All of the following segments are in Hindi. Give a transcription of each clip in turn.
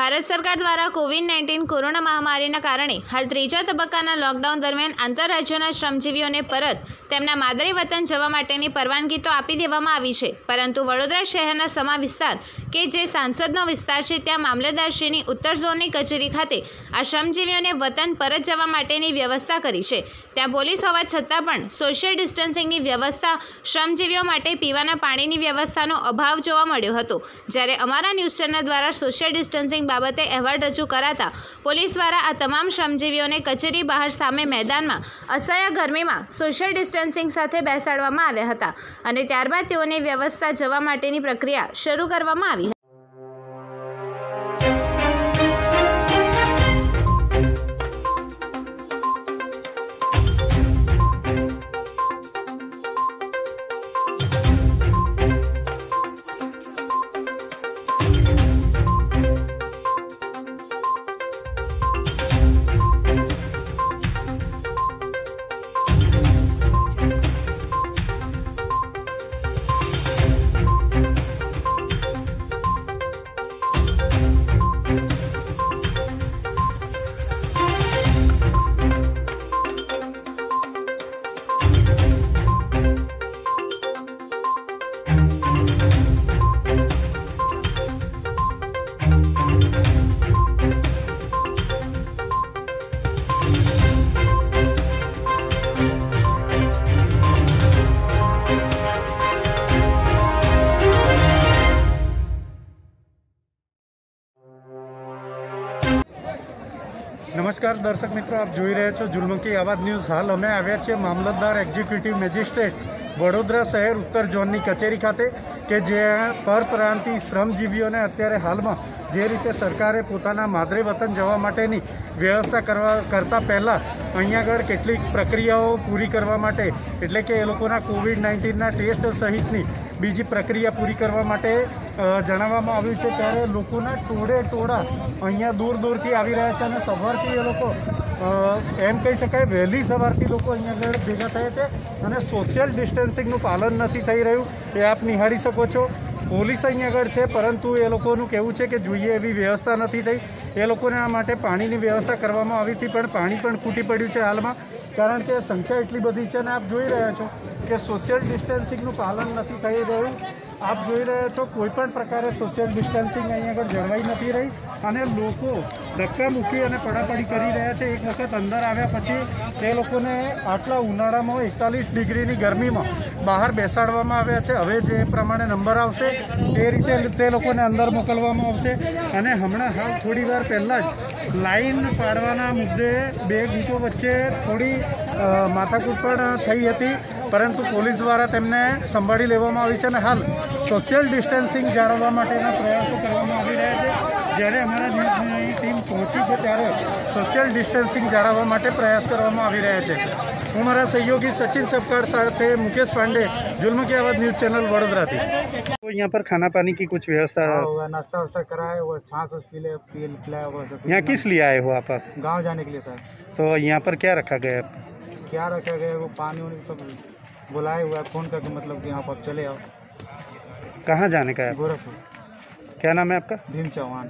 ભારત સરકાર દ્વારા કોવિડ-19 કોરોના મહામારીના કારણે હાલ ત્રીજા તબક્કાના લોકડાઉન દરમિયાન આંતરરાજ્યોના શ્રમજીવીઓને પરત તેમના માદરે વતન જવા માટેની પરવાનગી તો આપી દેવામાં આવી છે, પરંતુ વડોદરા શહેરના સમા વિસ્તાર કે જે સાંસદનો વિસ્તાર છે ત્યાં મામલતદારશ્રીની ઉત્તર ઝોનની કચેરી ખાતે આ શ્રમજીવીઓને વતન પરત જવા માટેની વ્યવસ્થા કરી છે। ત્યાં પોલીસ હોવા છતાં પણ સોશિયલ ડિસ્ટન્સિંગની વ્યવસ્થા, શ્રમજીવીઓ માટે પીવાના પાણીની વ્યવસ્થાનો અભાવ જોવા મળ્યો હતો। જ્યારે અમારા ન્યૂઝ ચેનલ દ્વારા સોશિયલ ડિસ્ટન્સિંગ બાબતે અહેવાલ રજૂ કરાતા પોલીસ દ્વારા આ તમામ શ્રમજીવીઓને કચેરી બહાર સામે મેદાનમાં અસહ્ય ગરમીમાં સોશિયલ ડિસ્ટન્સિંગ સાથે બેસાડવામાં આવ્યા હતા અને ત્યારબાદ તેઓની વ્યવસ્થા જવા માટેની પ્રક્રિયા શરૂ કરવામાં આવી। नमस्कार दर्शक मित्रों, आप જોઈ રહ્યા છો ઝુલમકી આવાજ ન્યૂઝ। હાલ અમે આવ્યા છીએ મામલતદાર એક્ઝિક્યુટિવ મેજિસ્ટ્રેટ વડોદરા શહેર ઉત્તર ઝોનની કચેરી ખાતે કે જ્યાં પરપ્રાંતીય શ્રમજીવીઓને અત્યારે હાલમાં જે રીતે સરકારે પોતાના માદરે વતન જવા માટેની વ્યવસ્થા કરતા પહેલાં અહીંયા આગળ કેટલીક પ્રક્રિયાઓ પૂરી કરવા માટે, એટલે કે એ લોકોના કોવિડ-19ના ટેસ્ટ સહિતની બીજી પ્રક્રિયા પૂરી કરવા માટે જણાવવામાં આવ્યું છે। ત્યારે લોકોના ટોળા અહીંયા દૂર દૂરથી આવી રહ્યા છે અને સવારથી એ લોકો એમ કહી શકાય વહેલી સવારથી લોકો અહીંયા આગળ ભેગા થયા છે અને સોશિયલ ડિસ્ટન્સિંગનું પાલન નથી થઈ રહ્યું, એ આપ નિહાળી શકો છો। પોલીસ અહીંયા આગળ છે, પરંતુ એ લોકોનું કહેવું છે કે જોઈએ એવી વ્યવસ્થા નથી થઈ। એ લોકોને આ માટે પાણીની વ્યવસ્થા કરવામાં આવી હતી, પણ પાણી પણ ખૂટી પડ્યું છે હાલમાં, કારણ કે સંખ્યા એટલી બધી છે અને આપ જોઈ રહ્યા છો કે સોશિયલ ડિસ્ટન્સિંગનું પાલન નથી થઈ રહ્યું। આપ જોઈ રહ્યા છો કોઈ પણ પ્રકારે સોશિયલ ડિસ્ટન્સિંગ અહીંયા આગળ જળવાઈ નથી રહી અને લોકો ધક્કા મૂકી અને પડાપડી કરી રહ્યા છે। એક વખત અંદર આવ્યા પછી તે લોકોને આટલા ઉનાળામાં 41 ડિગ્રીની ગરમીમાં બહાર બેસાડવામાં આવ્યા છે। હવે જે પ્રમાણે નંબર આવશે તે રીતે તે લોકોને અંદર મોકલવામાં આવશે। અને હમણાં હાલ થોડી વાર પહેલાં જ લાઈન પાડવાના મુદ્દે બે ગુટો વચ્ચે થોડી માથાકૂટ પણ થઈ હતી, પરંતુ પોલીસ દ્વારા તેમને સંભાળી લેવામાં આવી છે અને હાલ સોશિયલ ડિસ્ટન્સિંગ જાળવવા માટેના પ્રયાસો કરવામાં આવી રહ્યા છે। જ્યારે અમારા ન્યૂઝની ટીમ પહોંચી છે ત્યારે સોશિયલ ડિસ્ટન્સિંગ જાળવવા માટે પ્રયાસ કરવામાં આવી રહ્યા છે। હું મારા સહયોગી સचिन सबकार સાથે मुकेश पांडे, ઝુલમકી आवाज न्यूज़ चैनल वडोदरा थी। तो यहाँ पर खाना पानी की कुछ व्यवस्था, नाश्ता वास्ता करा है, वो छाछ पिलाया हुआ सब। यहाँ किस लिए आए हो आप? गांव जाने के लिए सर। तो यहाँ पर क्या रखा गया? क्या रखा गया? वो पानी वानी सब बुलाए हुआ है फ़ोन करके, मतलब कि यहाँ पर चले आओ। कहाँ जाने का है? गोरखपुर। क्या नाम है आपका? भीम चौहान।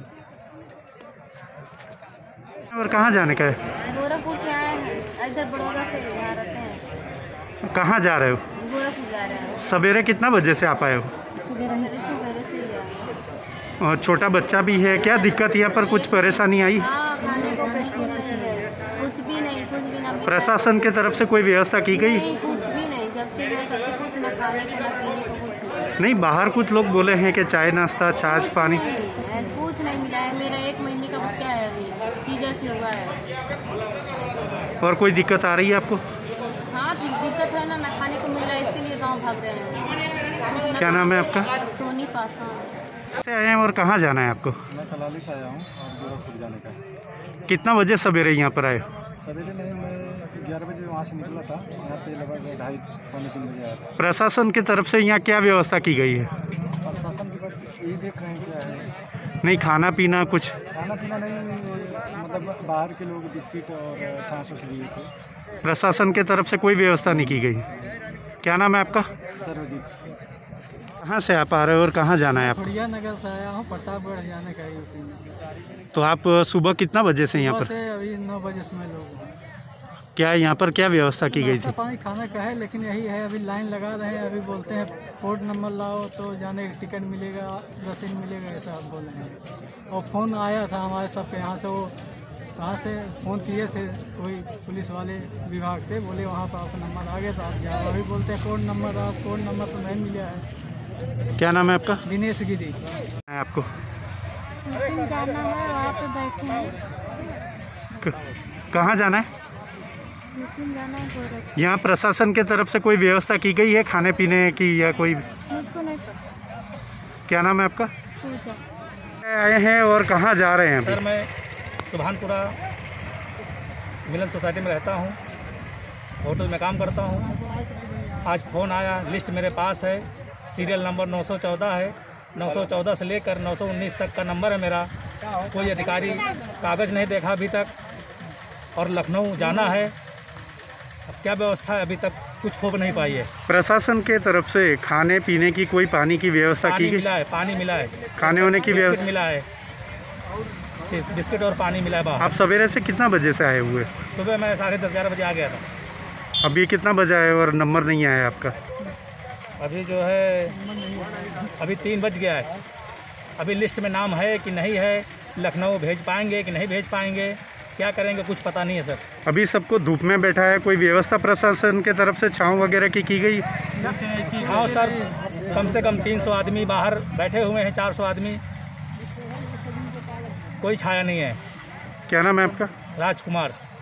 और कहाँ जाने का है? गोरखपुर से आए हैं, इधर बड़ौदा से यहाँ रहते हैं। कहाँ जा रहे हो? गोरखपुर जा रहे हैं। सवेरे कितना बजे से आप आए हो? सवेरे से ही आए। और छोटा बच्चा भी है, क्या दिक्कत यहाँ पर कुछ परेशानी आई? हाँ, खाने को बिल्कुल नहीं है, कुछ भी नहीं मिला। प्रशासन के तरफ से कोई व्यवस्था की गई? नहीं, कुछ भी नहीं। जब से मैं करती कुछ न खाने को न पीने को कुछ नहीं। नहीं, बाहर कुछ लोग बोले हैं कि चाय नाश्ता छाछ पानी कुछ नहीं मिला है। मेरा 1 महीने का बच्चा है, अभी सीजर से हुआ है। और कोई दिक्कत आ रही है आपको? हाँ, दिक्कत है ना खाने को मिल रहा है, इसके लिए गाँव भाग रहे हैं। क्या नाम है आपका? सोनी पासवान। से आए हैं और कहाँ जाना है आपको? मैं कलाली से आया हूँ और गोरखपुर जाने का। कितना बजे सवेरे यहाँ पर आए? सवेरे नहीं, मैं 11 बजे वहाँ से निकला था, यहाँ पे लगभग 2:30-3 बजे आया था। प्रशासन की तरफ से यहाँ क्या व्यवस्था की गई है? प्रशासन के पास यही देख रहे हैं क्या है। नहीं, खाना पीना कुछ? खाना पीना नहीं, मतलब बाहर के लोग बिस्किट और छाछ दिए थे। प्रशासन के तरफ से कोई व्यवस्था नहीं की गई। क्या नाम है आपका? सर्वजीत। कहाँ से आप आ रहे हो और कहाँ जाना है आपको? खड़िया नगर से आया हूँ, प्रतापगढ़ जाने का ही उसी में। तो आप सुबह कितना बजे से यहाँ सुबह पर? से अभी 9 बजे समय लोग हैं। क्या यहाँ पर क्या व्यवस्था की गई नाश्ता थी? पानी खाने का है, लेकिन यही है अभी लाइन लगा रहे हैं। अभी बोलते हैं कोड नंबर लाओ तो जाने का टिकट मिलेगा, रसीद मिलेगा, ऐसा आप बोल रहे हैं। और फ़ोन आया था हमारे सबके यहाँ से, वो कहाँ से फ़ोन किए थे कोई पुलिस वाले विभाग से, बोले वहाँ पर आपका नंबर आ गया तो आप जाओ। अभी बोलते हैं कोड नंबर आओ, कोड नंबर तो नहीं मिला है। क्या नाम है आपका? दिनेश गिरी। आपको जाना है, वहाँ पे बैठे हैं। कहाँ जाना है? लेकिन जाना है गोरखपुर। यहाँ प्रशासन के तरफ से कोई व्यवस्था की गई है खाने पीने की या कोई? मुझको नहीं पता। क्या नाम है आपका? पूछा। आए हैं और कहाँ जा रहे हैं सर अभी? मैं सुभानपुरा मिलन सोसाइटी में रहता हूँ, होटल में काम करता हूँ। आज फ़ोन आया, लिस्ट मेरे पास है, सीरियल नंबर 914 है। 914 से लेकर 919 तक का नंबर है मेरा। कोई अधिकारी कागज़ नहीं देखा अभी तक, और लखनऊ जाना है। अब क्या व्यवस्था है अभी तक कुछ हो नहीं पाई है। प्रशासन के तरफ से खाने पीने की कोई पानी की व्यवस्था की पानी गई? मिला है, पानी मिला है, खाने होने की बिस्किट व्यवस्था? मिला है, बिस्किट और पानी मिला है बाहर। आप सवेरे से कितना बजे से आए हुए? सुबह मैं 10:30-11 बजे आ गया था। अभी कितना बजा है और नंबर नहीं आया आपका? अभी जो है अभी 3 बज गया है। अभी लिस्ट में नाम है कि नहीं है, लखनऊ भेज पाएंगे कि नहीं भेज पाएंगे, क्या करेंगे कुछ पता नहीं है सर। अभी सबको धूप में बैठा है, कोई व्यवस्था प्रशासन के तरफ से छांव वगैरह की गई? हाँ सर, कम से कम 300 आदमी बाहर बैठे हुए हैं, 400 आदमी, कोई छाया नहीं है। क्या नाम है आपका? राजकुमार।